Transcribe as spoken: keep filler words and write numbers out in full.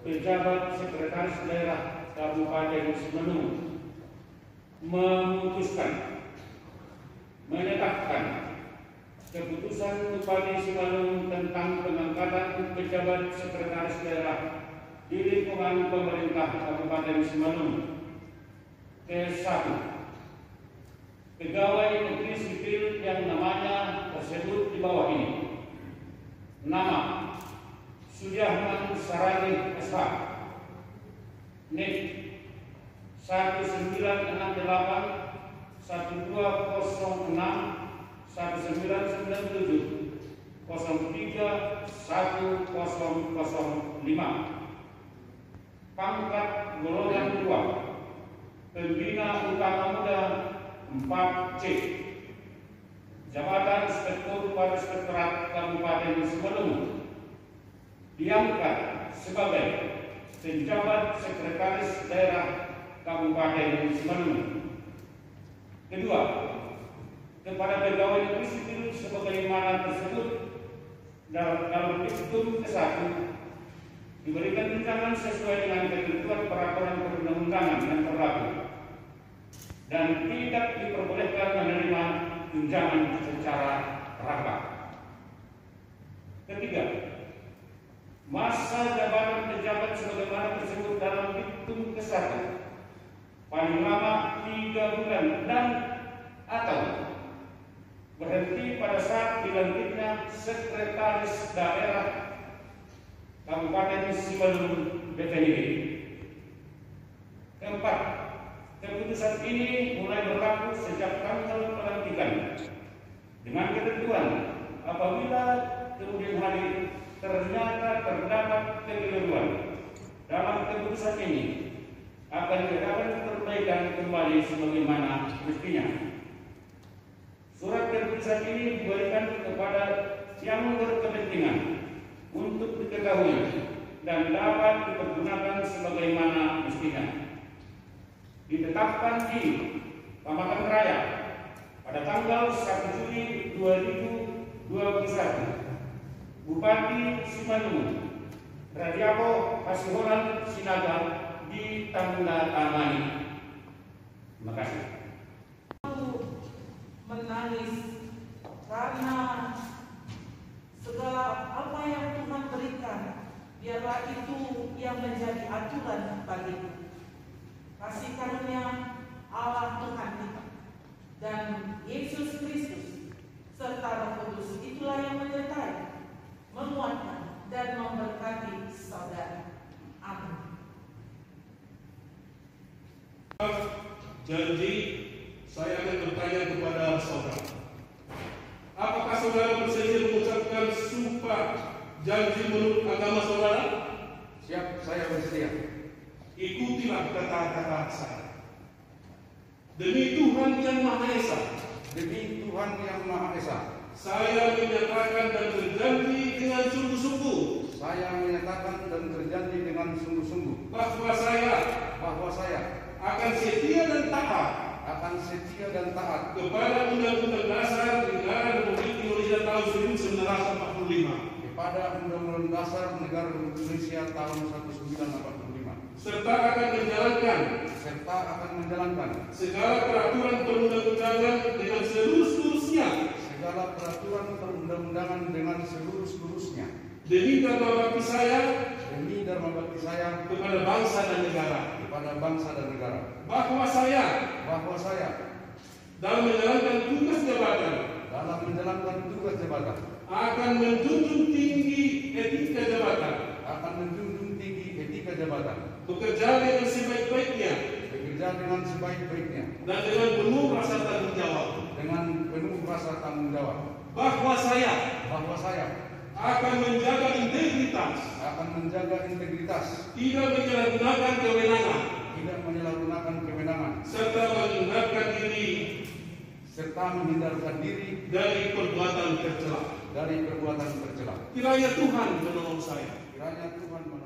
pejabat sekretaris daerah Kabupaten Simalungun memutuskan menetapkan keputusan Bupati Simalungun tentang pengangkatan pejabat sekretaris daerah di lingkungan pemerintah Kabupaten Simalungun. Ke satu, pegawai negeri sipil yang namanya tersebut di bawah ini. Nama: Sudiahman Sarani S H, N I K satu sembilan enam delapan satu dua nol enam satu sembilan sembilan tujuh nol tiga satu nol nol lima. Pangkat golongan dua, Pembina Utama Muda empat C, Jabatan Inspektur Inspektorat Kabupaten Simalungun, diangkat sebagai penjabat sekretaris daerah Kabupaten Simalungun. Kedua, kepada pegawai negeri sipil sebagaimana tersebut dalam petitum ke satu diberikan tunjangan sesuai dengan ketentuan peraturan perundang-undangan yang berlaku dan tidak diperbolehkan menerima tunjangan secara rangkap. Ketiga, masa jabatan pejabat sebagaimana tersebut dalam petitum ke satu paling lama tiga bulan dan atau berhenti pada saat dilantiknya sekretaris daerah Kabupaten Simalungun definitif. Keempat, keputusan ini mulai berlaku sejak tanggal pelantikan dengan ketentuan apabila kemudian hari ternyata terdapat kekeliruan dalam keputusan ini akan dilakukan perbaikan kembali sebagaimana mestinya. Surat keputusan ini diberikan kepada yang berkepentingan untuk diketahui dan dapat dipergunakan sebagaimana mestinya. Ditetapkan di Pamatan Raya pada tanggal satu Juli dua ribu dua puluh satu, Bupati Simalungun Radiapo Hasiholan Sinaga ditandatangani. Terima kasih. Menangis karena segala apa yang Tuhan berikan, biarlah itu yang menjadi aturan bagiku. Kasih karunia Allah Tuhan kita dan Yesus Kristus serta Roh Kudus itulah yang menyertai, menguatkan dan memberkati saudara. Amin. Janji saya akan bertanya kepada saudara, apakah saudara bersedia mengucapkan sumpah janji menurut agama saudara? Siap, saya bersedia. Ikutilah kata-kata saya. Demi Tuhan yang Maha Esa, Demi Tuhan yang Maha Esa, saya menyatakan dan berjanji dengan sungguh-sungguh saya menyatakan dan berjanji dengan sungguh-sungguh bahwa saya bahwa saya akan setia dan taat akan setia dan taat kepada Undang-Undang Dasar Negara Republik Indonesia tahun seribu sembilan ratus empat puluh lima, kepada Undang-Undang Dasar Negara Republik Indonesia tahun seribu sembilan ratus empat puluh lima, serta akan menjalankan serta akan menjalankan segala peraturan perundang-undangan dengan seluruh-seluruhnya segala peraturan perundang-undangan dengan seluruh-seluruhnya demi dharma bakti saya demi dharma bakti saya kepada bangsa dan negara, kepada bangsa dan negara, bahwa saya bahwa saya dalam menjalankan tugas jabatan dalam menjalankan tugas jabatan akan menjunjung tinggi etika jabatan, akan menjunjung tinggi etika jabatan, bekerja dengan sebaik-baiknya bekerja dengan sebaik-baiknya dan dengan penuh rasa tanggung jawab, dengan penuh rasa tanggung jawab, bahwa saya bahwa saya akan menjaga integritas, akan menjaga integritas, tidak menyalahgunakan kewenangan, tidak menyalahgunakan kewenangan, serta menghindarkan diri serta menghindarkan diri dari perbuatan tercela. dari perbuatan tercela. Kiranya Tuhan menolong saya. Kiranya Tuhan menolong